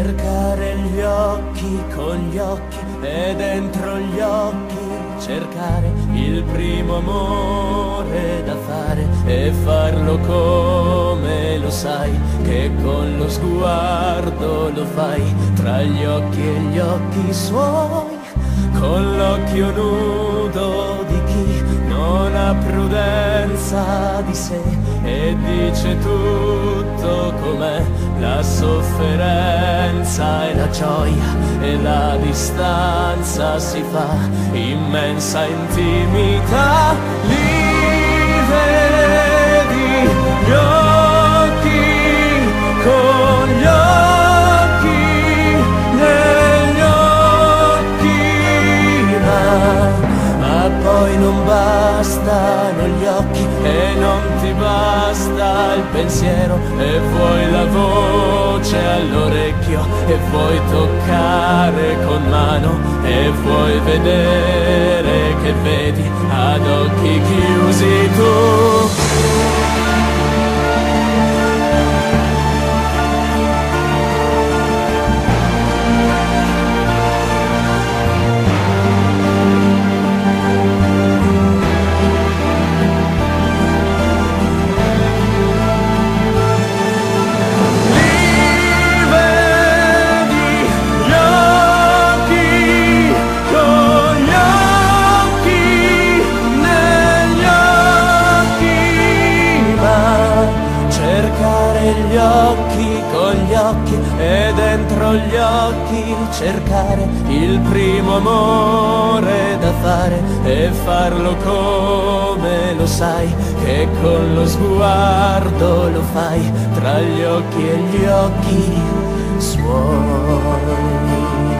cercare gli occhi con gli occhi e dentro gli occhi cercare il primo amore da fare e farlo come lo sai che con lo sguardo lo fai tra gli occhi e gli occhi suoi, con l'occhio nudo di chi non ha prudenza di sé e dice tutto com'è, la sofferenza e la gioia e la distanza si fa immensa intimità. Li vedi gli occhi con gli occhi negli occhi, ma poi non bastano gli occhi e non ti basta il pensiero e vuoi la voce all'orecchio e vuoi toccare con mano e vuoi vedere che vedi ad occhi chiusi tu. Gli occhi con gli occhi e dentro gli occhi cercare il primo amore da fare e farlo come lo sai che con lo sguardo lo fai tra gli occhi e gli occhi suoi.